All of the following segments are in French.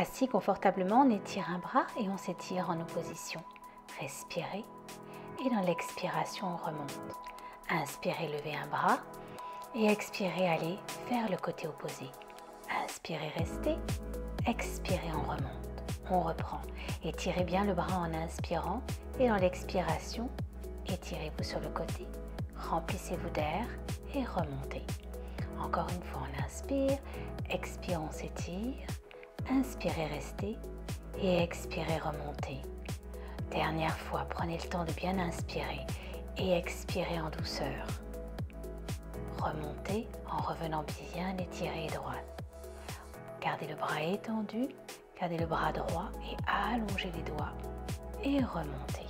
Assis confortablement, on étire un bras et on s'étire en opposition. Respirez et dans l'expiration, on remonte. Inspirez, levez un bras et expirez, allez vers le côté opposé. Inspirez, restez. Expirez, on remonte. On reprend. Étirez bien le bras en inspirant et dans l'expiration, étirez-vous sur le côté. Remplissez-vous d'air et remontez. Encore une fois, on inspire, expire, on s'étire. Inspirez, restez et expirez, remontez. Dernière fois, prenez le temps de bien inspirer et expirez en douceur. Remontez en revenant bien étiré et droit. Gardez le bras étendu, gardez le bras droit et allongez les doigts et remontez.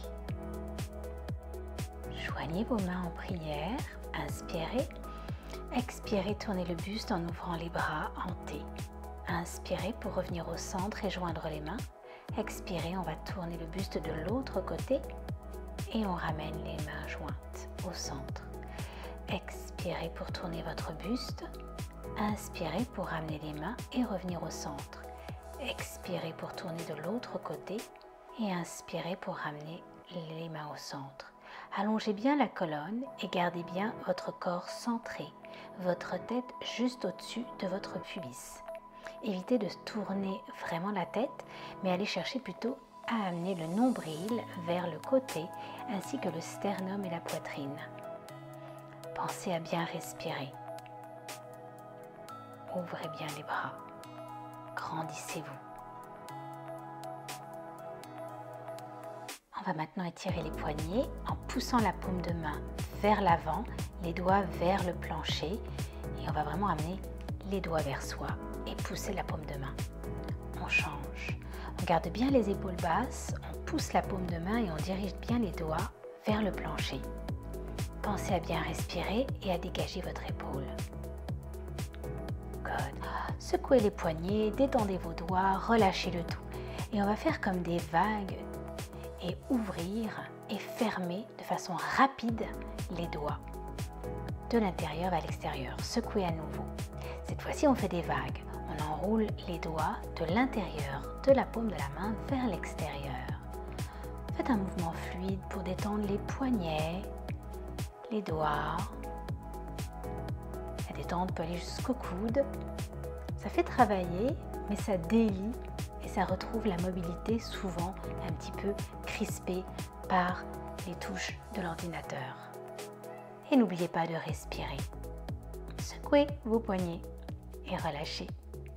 Joignez vos mains en prière, inspirez, expirez, tournez le buste en ouvrant les bras en T. Inspirez pour revenir au centre et joindre les mains. Expirez, on va tourner le buste de l'autre côté et on ramène les mains jointes au centre. Expirez pour tourner votre buste. Inspirez pour ramener les mains et revenir au centre. Expirez pour tourner de l'autre côté et inspirez pour ramener les mains au centre. Allongez bien la colonne et gardez bien votre corps centré, votre tête juste au-dessus de votre pubis. Évitez de tourner vraiment la tête, mais allez chercher plutôt à amener le nombril vers le côté ainsi que le sternum et la poitrine. Pensez à bien respirer. Ouvrez bien les bras. Grandissez-vous. On va maintenant étirer les poignets en poussant la paume de main vers l'avant, les doigts vers le plancher et on va vraiment amener les doigts vers soi et pousser la paume de main. On change. On garde bien les épaules basses, on pousse la paume de main et on dirige bien les doigts vers le plancher. Pensez à bien respirer et à dégager votre épaule. Good. Secouez les poignets, détendez vos doigts, relâchez le tout. Et on va faire comme des vagues et ouvrir et fermer de façon rapide les doigts de l'intérieur vers l'extérieur. Secouez à nouveau. Cette fois-ci, on fait des vagues. On enroule les doigts de l'intérieur de la paume de la main vers l'extérieur. Faites un mouvement fluide pour détendre les poignets, les doigts. La détente peut aller jusqu'au coude. Ça fait travailler, mais ça délie et ça retrouve la mobilité souvent un petit peu crispée par les touches de l'ordinateur. Et n'oubliez pas de respirer. Secouez vos poignets et relâchez.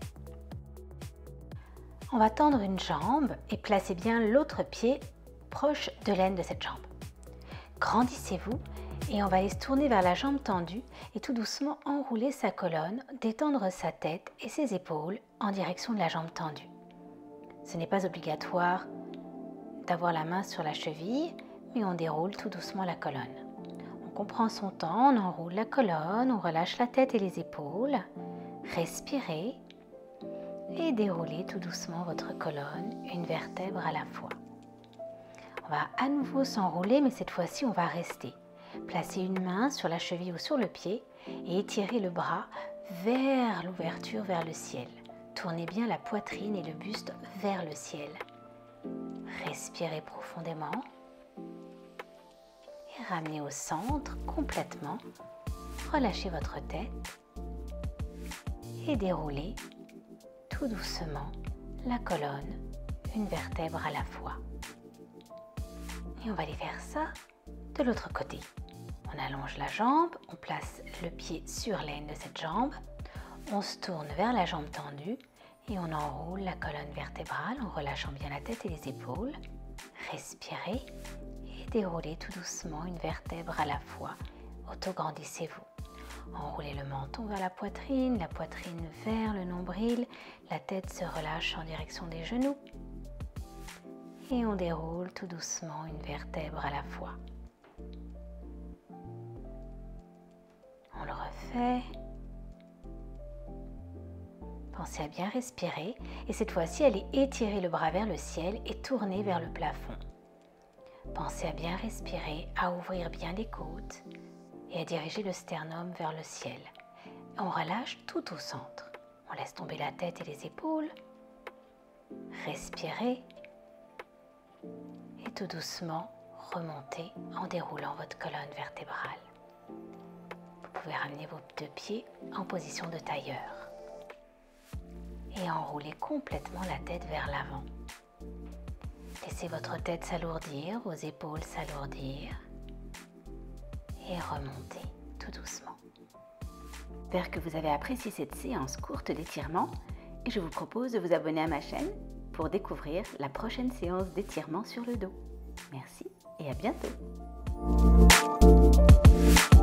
On va tendre une jambe et placez bien l'autre pied proche de l'aine de cette jambe. Grandissez-vous et on va aller se tourner vers la jambe tendue et tout doucement enrouler sa colonne, détendre sa tête et ses épaules en direction de la jambe tendue. Ce n'est pas obligatoire d'avoir la main sur la cheville, mais on déroule tout doucement la colonne. On prend son temps, on enroule la colonne, on relâche la tête et les épaules. Respirez et déroulez tout doucement votre colonne, une vertèbre à la fois. On va à nouveau s'enrouler, mais cette fois-ci, on va rester. Placez une main sur la cheville ou sur le pied et étirez le bras vers l'ouverture, vers le ciel. Tournez bien la poitrine et le buste vers le ciel. Respirez profondément et ramenez au centre complètement. Relâchez votre tête et déroulez tout doucement la colonne, une vertèbre à la fois. Et on va aller faire ça de l'autre côté. On allonge la jambe, on place le pied sur l'aine de cette jambe, on se tourne vers la jambe tendue et on enroule la colonne vertébrale en relâchant bien la tête et les épaules. Respirez et déroulez tout doucement une vertèbre à la fois. Autograndissez-vous. Enroulez le menton vers la poitrine vers le nombril, la tête se relâche en direction des genoux. Et on déroule tout doucement une vertèbre à la fois. On le refait. Pensez à bien respirer et cette fois-ci, allez étirer le bras vers le ciel et tourner vers le plafond. Pensez à bien respirer, à ouvrir bien les côtes et à diriger le sternum vers le ciel. On relâche tout au centre. On laisse tomber la tête et les épaules. Respirez et tout doucement remontez en déroulant votre colonne vertébrale. Vous pouvez ramener vos deux pieds en position de tailleur et enrouler complètement la tête vers l'avant. Laissez votre tête s'alourdir, vos épaules s'alourdir et remontez tout doucement. J'espère que vous avez apprécié cette séance courte d'étirement et je vous propose de vous abonner à ma chaîne pour découvrir la prochaine séance d'étirement sur le dos. Merci et à bientôt.